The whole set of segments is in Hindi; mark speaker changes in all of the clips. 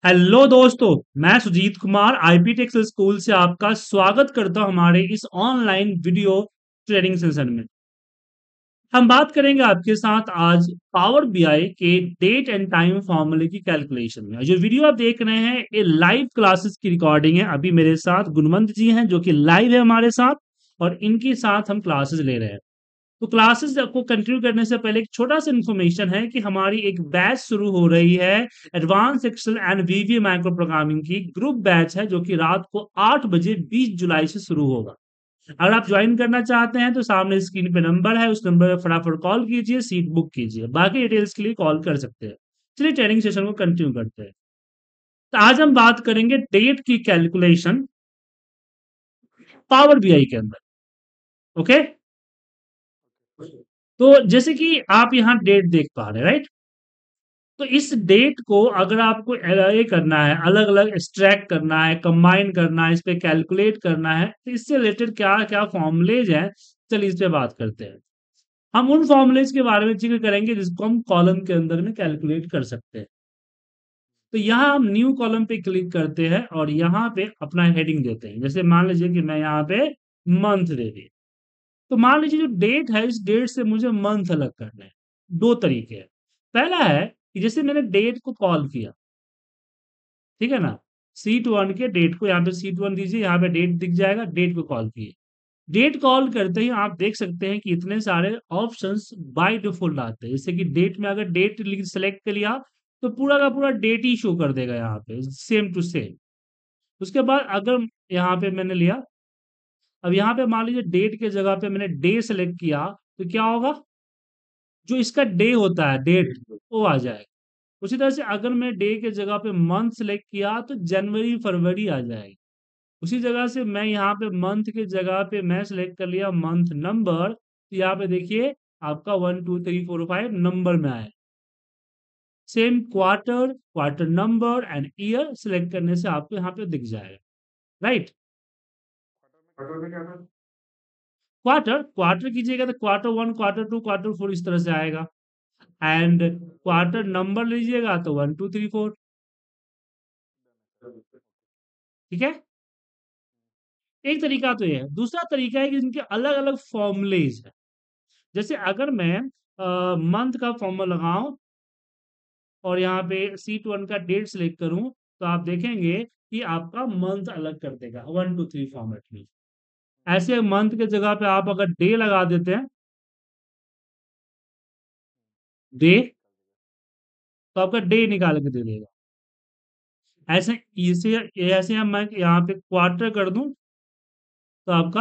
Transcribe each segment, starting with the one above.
Speaker 1: हेलो दोस्तों, मैं Sujeet Kumar IP techs school से आपका स्वागत करता हूं हमारे इस ऑनलाइन वीडियो ट्रेडिंग सेशन में। हम बात करेंगे आपके साथ आज पावर बीआई के डेट एंड टाइम फॉर्मूले की कैलकुलेशन में। जो वीडियो आप देख रहे हैं ये लाइव क्लासेस की रिकॉर्डिंग है। अभी मेरे साथ गुणवंत जी हैं जो कि लाइव है हमारे साथ, और इनके साथ हम क्लासेस ले रहे हैं। तो क्लासेस को कंटिन्यू करने से पहले एक छोटा सा इन्फॉर्मेशन है कि हमारी एक बैच शुरू हो रही है, advance Excel and VBA macro programming की ग्रुप बैच है, जो कि रात को 8 बजे 20 जुलाई से शुरू होगा। अगर आप ज्वाइन करना चाहते हैं तो सामने स्क्रीन पे नंबर है, उस नंबर पे फटाफट कॉल कीजिए, सीट बुक कीजिए। बाकी डिटेल्स के लिए कॉल कर सकते हैं। चलिए ट्रेनिंग सेशन को कंटिन्यू करते हैं। तो आज हम बात करेंगे डेट की कैलकुलेशन पावर बीआई के अंदर। ओके, तो जैसे कि आप यहाँ डेट देख पा रहे हैं, राइट? तो इस डेट को अगर आपको ये करना है, अलग अलग एक्सट्रैक्ट करना है, कंबाइन करना है, इस पे कैलकुलेट करना है, तो इससे रिलेटेड क्या क्या फॉर्मूलेज हैं, चलिए इस पे बात करते हैं। हम उन फॉर्मूलेज के बारे में जिक्र करेंगे जिसको हम कॉलम के अंदर में कैलकुलेट कर सकते हैं। तो यहाँ हम न्यू कॉलम पे क्लिक करते हैं और यहाँ पे अपना हेडिंग देते हैं। जैसे मान लीजिए कि मैं यहाँ पे मंथ दे दिए, तो मान लीजिए जो डेट है इस डेट से मुझे मंथ अलग करना है। दो तरीके हैं। पहला है कि जैसे मैंने डेट को कॉल किया, ठीक है ना? सीट वन के डेट को यहाँ पे सीट वन दीजिए, यहाँ पे डेट दिख जाएगा, डेट को कॉल किए। डेट कॉल करते ही आप देख सकते हैं कि इतने सारे ऑप्शंस बाय डिफॉल्ट आते हैं। जैसे कि डेट में अगर डेट सेलेक्ट कर लिया तो पूरा का पूरा डेट ही शो कर देगा यहाँ पे, सेम टू सेम। उसके बाद अगर यहाँ पे मैंने लिया, अब यहाँ पे मान लीजिए डेट के जगह पे मैंने डे सेलेक्ट किया, तो क्या होगा? जो इसका डे होता है, डेट, वो आ जाएगा। उसी तरह से अगर मैं डे के जगह पे मंथ सेलेक्ट किया तो जनवरी फरवरी आ जाएगी। उसी जगह से मैं यहाँ पे मंथ के जगह पे मैं सेलेक्ट कर लिया मंथ नंबर, तो यहाँ पे देखिए आपका 1 2 3 4 5 नंबर में आए। Same quarter, quarter number and year select करने से आपको यहाँ पे दिख जाएगा, राइट? क्वार्टर क्वार्टर कीजिएगा तो quarter one, quarter two, quarter four इस तरह से आएगा। एंड क्वार्टर नंबर लीजिएगा तो 1 2 3 4। ठीक है, एक तरीका तो ये है। दूसरा तरीका है कि इनके अलग अलग फॉर्मूलेज है। जैसे अगर मैं मंथ का फॉर्मूला लगाऊं और यहाँ पे सीट वन का डेट सेलेक्ट करूं, तो आप देखेंगे कि आपका मंथ अलग कर देगा 1 2 3 फॉर्मेट में। ऐसे मंथ के जगह पे आप अगर डे लगा देते हैं, डे, तो आपका डे निकाल के दे देगा। ऐसे इसे ऐसे हम मैं यहाँ पे क्वार्टर कर दूं तो आपका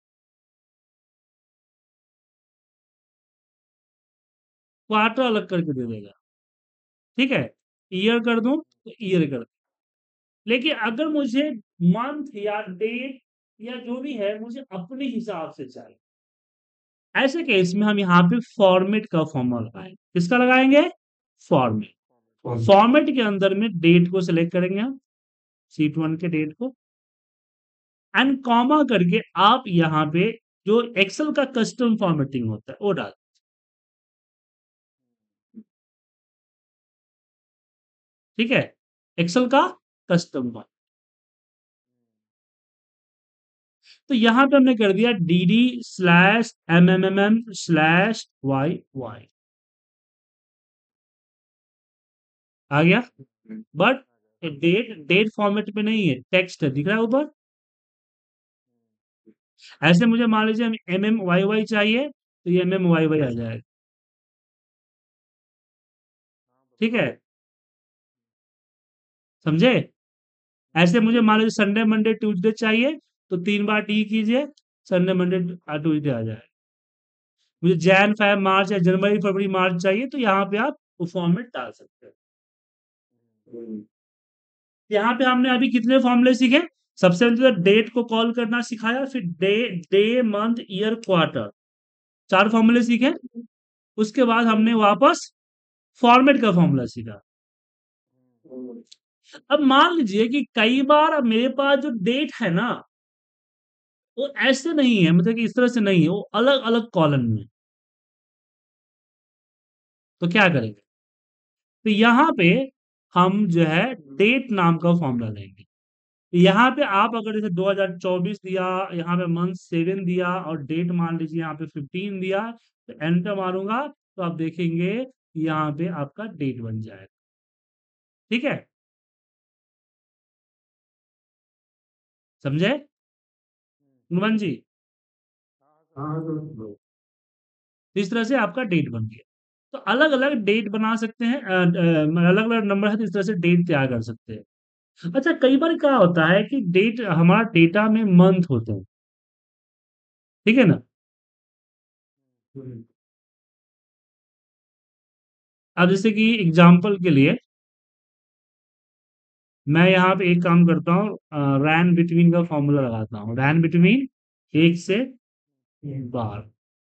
Speaker 1: क्वार्टर अलग करके दे देगा। ठीक है, ईयर कर दूं तो ईयर कर। लेकिन अगर मुझे मंथ या डेट या जो भी है मुझे अपने हिसाब से चाहिए, ऐसे केस में हम यहाँ पे फॉर्मेट का फॉर्मूला लगाएंगे। किसका लगाएंगे? फॉर्मेट। फॉर्मेट के अंदर में डेट को सिलेक्ट करेंगे हम, सीट वन के डेट को, एंड कॉमा करके आप यहाँ पे जो एक्सेल का कस्टम फॉर्मेटिंग होता है वो डाल। ठीक है, एक्सेल का कस्टम फॉर्मेट। तो यहाँ पे हमने कर दिया DD/MMM/YY आ गया। बट डेट डेट फॉर्मेट में नहीं है, टेक्स्ट है, दिख रहा है ऊपर। ऐसे मुझे मान लीजिए MMYY चाहिए तो ये MMYY आ जाएगा। ठीक है, समझे? ऐसे मुझे मान लीजिए संडे मंडे ट्यूसडे चाहिए तो 3 बार टी कीजिए, संडे मंडे ट्यूसडे आ जाएगा। मुझे जैन फेब मार्च या जनवरी फरवरी मार्च चाहिए तो यहाँ पे आप वो फॉर्मेट डाल सकते हैं। यहाँ पे हमने अभी कितने फॉर्मूले सीखे? सबसे पहले तो डेट को कॉल करना सिखाया, फिर day, day month year quarter, 4 फॉर्मूले सीखे। उसके बाद हमने वापस फॉर्मेट का फॉर्मूला सीखा। अब मान लीजिए कि कई बार अब मेरे पास जो डेट है ना वो ऐसे नहीं है, मतलब कि इस तरह से नहीं है, वो अलग अलग कॉलम में। तो क्या करेंगे? तो यहाँ पे हम जो है डेट नाम का फॉर्मूला लेंगे। यहाँ पे आप अगर जैसे 2024 दिया, यहाँ पे मंथ 7 दिया और डेट मान लीजिए यहाँ पे 15 दिया, तो एंटर मारूंगा तो आप देखेंगे यहाँ पे आपका डेट बन जाएगा। ठीक है, समझे नुमान जी? हाँ तो इस तरह से आपका डेट बन गया। तो अलग अलग डेट बना सकते हैं, अलग अलग नंबर है तो इस तरह से डेट तैयार कर सकते हैं। अच्छा, कई बार क्या होता है कि डेट हमारा डेटा में मंथ होते हैं, ठीक है ना? हम्म। अब जैसे कि एग्जाम्पल के लिए मैं यहाँ पे एक काम करता हूँ, रैन बिटवीन का फॉर्मूला लगाता हूँ, रैन बिटवीन 1 से 12।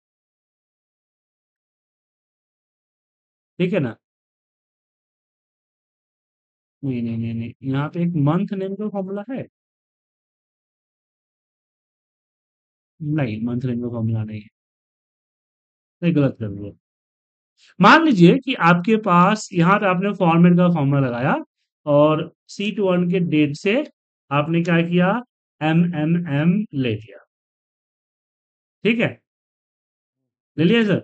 Speaker 1: ठीक है ना? नहीं नहीं नहीं नहीं, यहाँ पे एक मंथ नेम का फॉर्मूला है। नहीं, मंथ नेम का फॉर्मूला नहीं है। नहीं, गलत कर दिया। मान लीजिए कि आपके पास यहाँ पे आपने फॉर्मेट का फॉर्मूला लगाया और सीट वन के डेट से आपने क्या किया, एम ले लिया। ठीक है, ले लिया सर।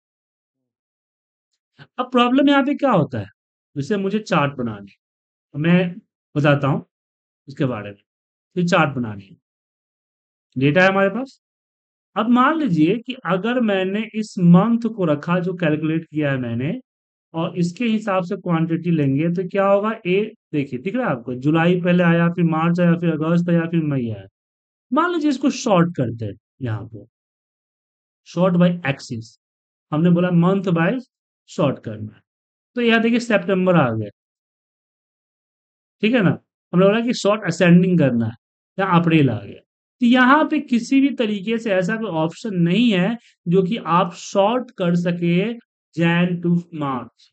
Speaker 1: अब प्रॉब्लम यहाँ पे क्या होता है, जैसे मुझे चार्ट बनानी है, मैं बताता हूँ इसके बारे में। ये चार्ट बनानी है, डेटा है हमारे पास। अब मान लीजिए कि अगर मैंने इस मंथ को रखा जो कैलकुलेट किया है मैंने, और इसके हिसाब से क्वांटिटी लेंगे तो क्या होगा, ए देखिए दिख रहा है आपको, जुलाई पहले आया, फिर मार्च आया, फिर अगस्त आया, फिर मई आया। मान लीजिए इसको शॉर्ट करते हैं, यहाँ पे शॉर्ट बाय एक्सिस, हमने बोला मंथ बाय शॉर्ट करना है। तो यहाँ देखिए सितंबर आ गया, ठीक है ना? हमने बोला कि शॉर्ट असेंडिंग करना है, या अप्रैल आ गया। तो यहाँ पे किसी भी तरीके से ऐसा कोई ऑप्शन नहीं है जो कि आप शॉर्ट कर सके जैन टू मार्च।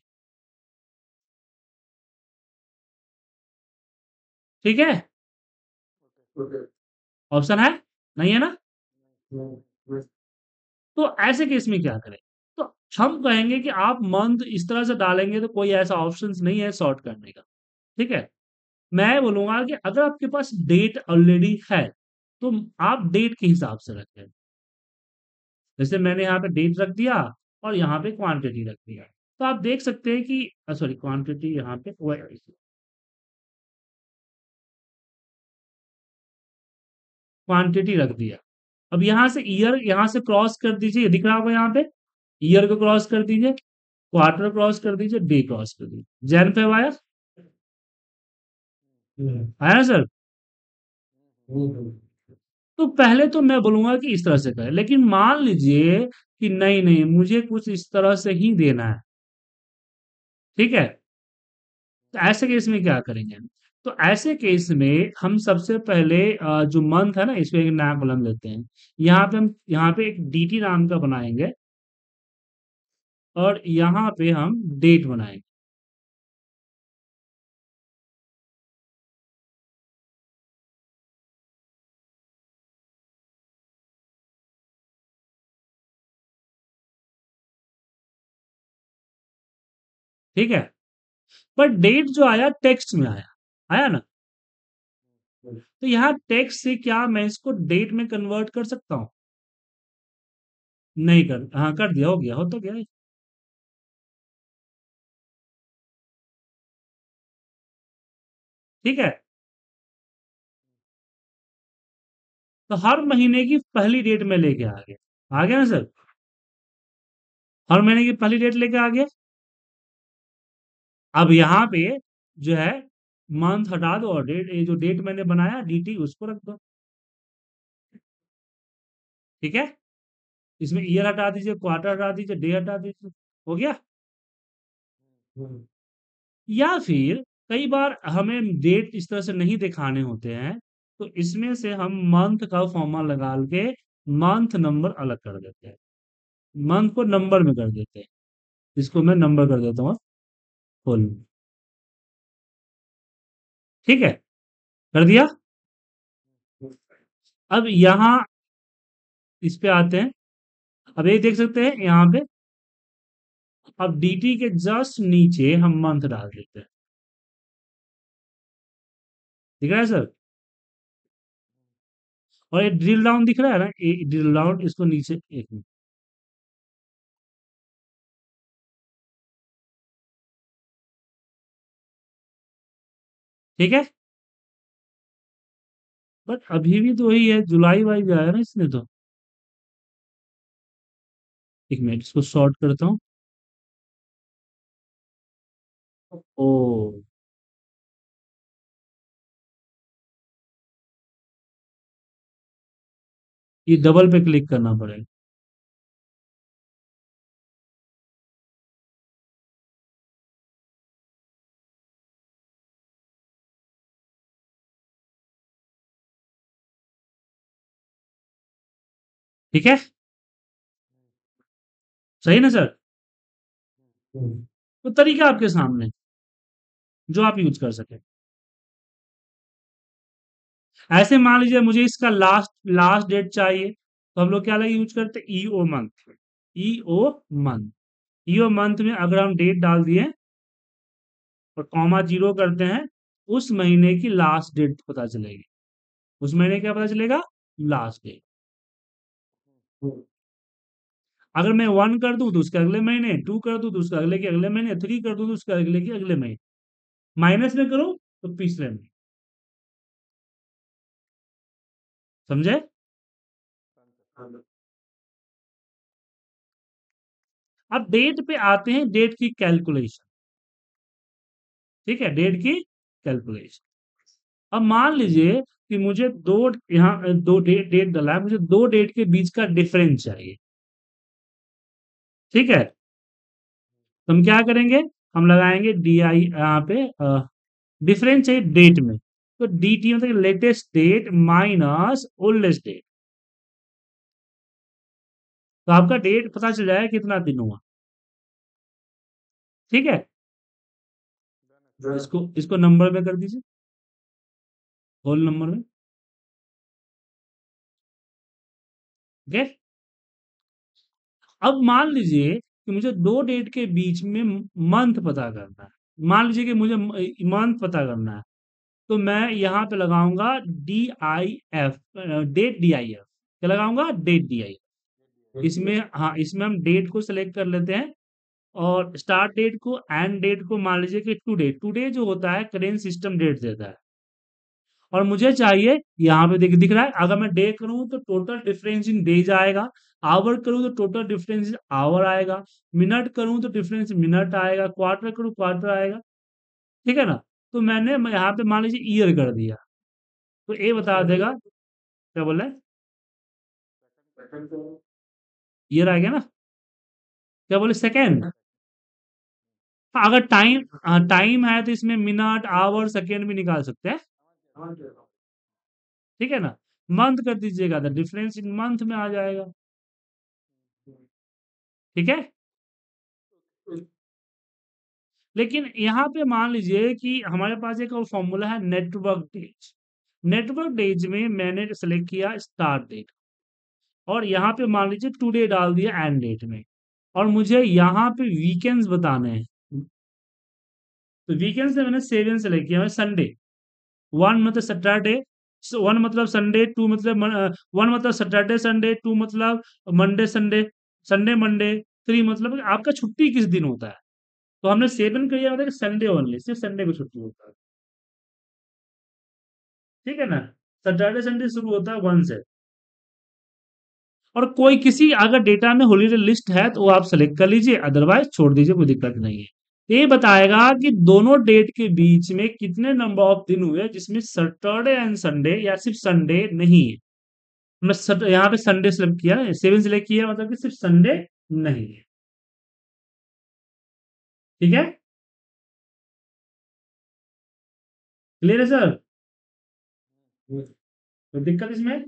Speaker 1: ठीक है, ऑप्शन है, नहीं है ना? तो ऐसे केस में क्या करें? तो हम कहेंगे कि आप मंथ इस तरह से डालेंगे तो कोई ऐसा ऑप्शन नहीं है सॉर्ट करने का। ठीक है, मैं बोलूंगा कि अगर आपके पास डेट ऑलरेडी है तो आप डेट के हिसाब से रखें। जैसे मैंने यहाँ पे डेट रख दिया और यहाँ पे क्वांटिटी रख दिया, तो आप देख सकते हैं कि सॉरी, क्वांटिटी यहाँ पे क्वांटिटी रख दिया। अब यहाँ से ईयर यहाँ से क्रॉस कर दीजिए, दिख रहा होगा यहाँ पे, ईयर को क्रॉस कर दीजिए, क्वार्टर क्रॉस कर दीजिए, डे क्रॉस कर दीजिए, जैन पे आया। आया ना सर? तो पहले तो मैं बोलूंगा कि इस तरह से करें, लेकिन मान लीजिए कि नहीं नहीं मुझे कुछ इस तरह से ही देना है। ठीक है, तो ऐसे केस में क्या करेंगे? तो ऐसे केस में हम सबसे पहले जो मंथ है ना, इसमें एक नया कॉलम लेते हैं। यहाँ पे हम यहाँ पे एक डीटी नाम का बनाएंगे और यहाँ पे हम डेट बनाएंगे। ठीक है, पर डेट जो आया टेक्स्ट में आया, आया ना? तो यहाँ टेक्स्ट से क्या मैं इसको डेट में कन्वर्ट कर सकता हूँ? नहीं कर, हाँ कर दिया, हो गया, हो तो गया। ठीक है, तो हर महीने की पहली डेट में लेके आ गया ना सर? हर महीने की पहली डेट लेके आ गया। अब यहाँ पे जो है मंथ हटा दो और डेट, ये जो डेट मैंने बनाया डीटी उसको रख दो। ठीक है, इसमें ईयर हटा दीजिए, क्वार्टर हटा दीजिए, डे हटा दीजिए, हो गया। या फिर कई बार हमें डेट इस तरह से नहीं दिखाने होते हैं, तो इसमें से हम मंथ का फॉर्मूला लगा के मंथ नंबर अलग कर देते हैं, मंथ को नंबर में कर देते हैं। इसको मैं नंबर कर देता हूँ फुल। ठीक है, कर दिया। अब यहाँ इस पे आते हैं, अब ये देख सकते हैं यहाँ पे, अब डीटी के जस्ट नीचे हम मंथ डाल देते हैं। दिख रहा है सर? और ये ड्रिल डाउन दिख रहा है ना, ये ड्रिल डाउन, इसको नीचे, एक मिनट, ठीक है। बट अभी भी तो वही है, जुलाई वाइज आया ना इसने तो। एक मिनट, इसको शॉर्ट करता हूँ। ओ, ये डबल पे क्लिक करना पड़ेगा। ठीक है, सही ना सर? तो तरीका आपके सामने, जो आप यूज कर सके। ऐसे मान लीजिए मुझे इसका लास्ट लास्ट डेट चाहिए, तो हम लोग क्या लगे यूज करते हैं, EO month. EO month, EO month में अगर हम डेट डाल दिए और कॉमा जीरो करते हैं, उस महीने की लास्ट डेट पता चलेगी। उस महीने क्या पता चलेगा, लास्ट डेट। अगर मैं वन कर दूं तो उसके अगले महीने, टू कर दूं तो उसके अगले के अगले महीने, थ्री कर दूं तो उसके अगले के अगले महीने, माइनस में करूं तो पिछले महीने। समझे? अब डेट पे आते हैं, डेट की कैलकुलेशन। ठीक है, डेट की कैलकुलेशन। अब मान लीजिए कि मुझे दो, यहाँ दो डेट डेट डला है, मुझे दो डेट के बीच का डिफरेंस चाहिए। ठीक है, तो हम क्या करेंगे, हम लगाएंगे डी आई यहाँ पे, डिफरेंस चाहिए डेट में, तो डी टी मतलब latest date minus oldest date. तो आपका डेट पता चल जाएगा कितना दिन हुआ। ठीक है, इसको इसको नंबर में कर दीजिए, होल नंबर में। ओके, अब मान लीजिए कि मुझे दो डेट के बीच में मंथ पता करना है। मान लीजिए कि मुझे मंथ पता करना है, तो मैं यहाँ पे लगाऊंगा D I F, date D I F. क्या लगाऊंगा, डेट डी आई एफ। इसमें, हाँ, इसमें हम डेट को सिलेक्ट कर लेते हैं, और स्टार्ट डेट को एंड डेट को मान लीजिए कि टुडे। टुडे जो होता है करेंट सिस्टम डेट देता है, और मुझे चाहिए, यहाँ पे दिख दिख रहा है, अगर मैं डे करूँ तो टोटल डिफरेंस इन डेज आएगा, आवर करूँ तो टोटल डिफरेंस इन आवर आएगा, मिनट करूँ तो डिफरेंस मिनट आएगा, क्वार्टर करूँ क्वार्टर आएगा। ठीक है ना? तो मैंने यहाँ पे मान लीजिए ईयर कर दिया, तो ये बता देगा, क्या बोल रहे हैं, ईयर आ गया ना? क्या बोले, सेकेंड? हाँ, अगर टाइम, टाइम है तो इसमें मिनट आवर सेकेंड भी निकाल सकते हैं। ठीक है ना? मंथ कर दीजिएगा तो डिफरेंस इन मंथ में आ जाएगा। ठीक है, लेकिन यहाँ पे मान लीजिए कि हमारे पास एक और फॉर्मूला है, नेटवर्क डेज। नेटवर्क डेज में मैंने सेलेक्ट किया स्टार्ट डेट, और यहाँ पे मान लीजिए टुडे डाल दिया एंड डेट में, और मुझे यहाँ पे वीकेंड्स बताने हैं। तो वीकेंड्स में मैंने सेवन सेलेक्ट किया, संडे। वन मतलब सैटरडे, वन मतलब संडे, टू मतलब वन मतलब सैटरडे संडे, टू मतलब Monday Sunday, Sunday Monday, three मतलब आपका छुट्टी किस दिन होता है। तो हमने सेवन किया मतलब संडे ओनली, सिर्फ संडे को छुट्टी होता है। ठीक है ना? सैटरडे संडे शुरू होता है वन से। और कोई किसी अगर डेटा में हॉलीडे लिस्ट है तो वो आप सेलेक्ट कर लीजिए, अदरवाइज छोड़ दीजिए, कोई दिक्कत नहीं है। ये बताएगा कि दोनों डेट के बीच में कितने नंबर ऑफ दिन हुए जिसमें सैटरडे एंड संडे या सिर्फ संडे नहीं है। यहाँ पे संडे सिलेक्ट किया, सेवन सिलेक्ट किया, मतलब कि सिर्फ संडे नहीं है। ठीक है, क्लियर है सर? तो दिक्कत इसमें,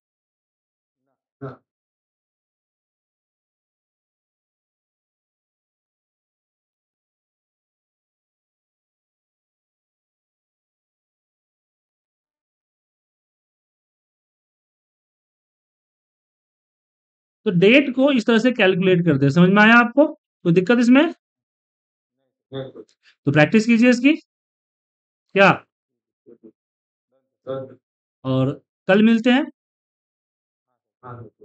Speaker 1: तो डेट को इस तरह से कैलकुलेट करते हैं। समझ में आया आपको? तो दिक्कत इसमें, तो प्रैक्टिस कीजिए इसकी। क्या? और कल मिलते हैं।